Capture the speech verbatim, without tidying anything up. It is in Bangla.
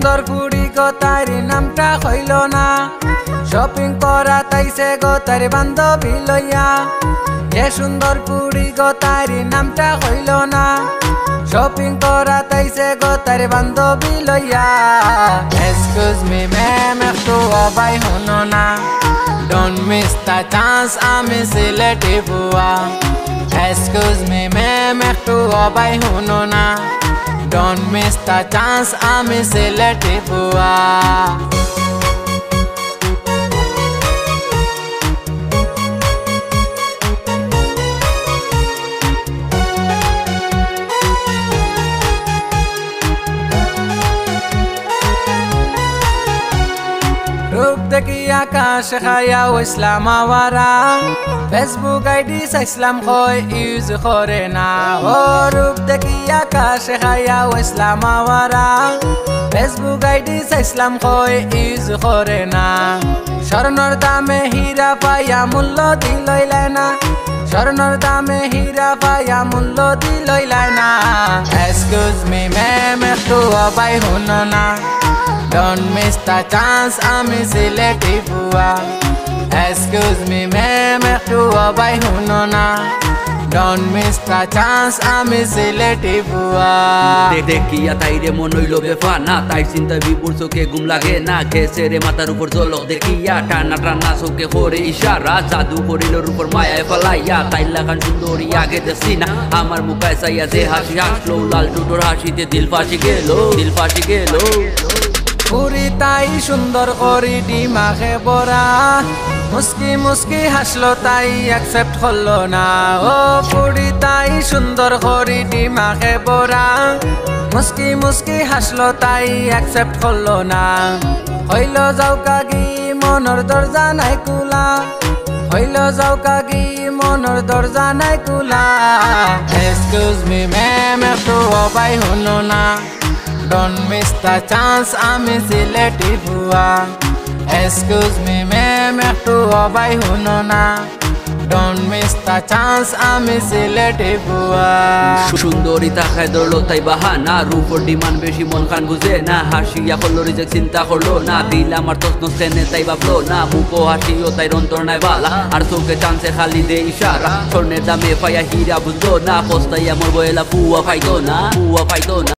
সুন্দর পুরি গো তার নামটা হইল না শপিং করা তাইছে গো তার বান্ধবী লইয়া এ সুন্দর পুরি গো তার নামটা হইল না শপিং করা তাইছে গো তার বান্ধবী লইয়া এক্সকিউজ মি ম্যাম একটু অবাই হনো না ডোন্ট মিস দ্য চান্স আমি সিলেটি বুয়া এক্সকিউজ মি ম্যাম একটু অবাই হনো না ডোন্ট মিস দ্য চান্স আমি সিলেটি বুয়া রূপ দেখি আকাশ খায়াও ইসলাম আওয়ারা ফেসবুক আইডি ইসলাম হয় ইউজ করে না ও রূপ দেখি আকাশ খায়াও ইসলাম আওয়ারা ফেসবুক আইডি ইসলাম হয় ইউজ করে না স্বর্ণর দামে হীরা পাইয়া মূল্য দিলইলাই না স্বর্ণর দামে হীরা পাইয়া মূল্য দিলইলাই না এক্সকিউজ মি ম্যাম একটু অবাই হনো না Don't miss the chance, আমি সিলেটি বুয়া Excuse me, ma'am, একটু অবাই হনো না Don't miss the chance, আমি সিলেটি বুয়া দেখিয়া তাইরে মন হইল বেফানা তাই চিন্তা বিপুর চোখে ঘুম লাগে না গেছে রে মাথার উপর জলক দেখিয়া টানা টানা চোখে করে ইশারা জাদু করিল উপর মায়ায় ফলাইয়া তাই লাগান সুন্দরী আগে দেখছি না আমার মুখায় চাইয়া যে হাসি হাসলো লাল টুটোর হাসিতে দিল ফাঁসি গেল দিল ফাঁসি গেল পুরি তাই সুন্দর করি ডিমাখে বরা মুস্কি মুস্কি হাসলো তাই অ্যাকসেপ্ট করলো না ও পুরি তাই সুন্দর করি ডিমাখে বরা মুস্কি মুস্কি হাসলো তাই অ্যাকসেপ্ট করলো না হইল যাও কাগি মনের দরজা নাই কুলা হইল যাও কাগি মনের দরজা নাই কুলা এক্সকিউজ মি ম্যাম একটু অবাই হনো না Don't miss the chance, আমি সিলেটি বুয়া Excuse me, ma'am, একটু অবাই হনো না Don't miss the chance, আমি সিলেটি বুয়া সুন্দরী তাকায় ধরলো তাই বাহানা রূপর ডিমান্ড বেশি মন খান বুঝে না হাসিয়া করলো রিজেক্ট চিন্তা করলো না দিল আমার তসন সেনে তাই ভাবলো না মুখো হাসিও তাই রন্তর নাই বালা আর চোখে চান্সে খালি দে ইশারা স্বর্ণের দামে পাইয়া হীরা বুঝলো না পস্তাইয়া মরবো এলা পুয়া পাইতো না পুয়া পাইতো না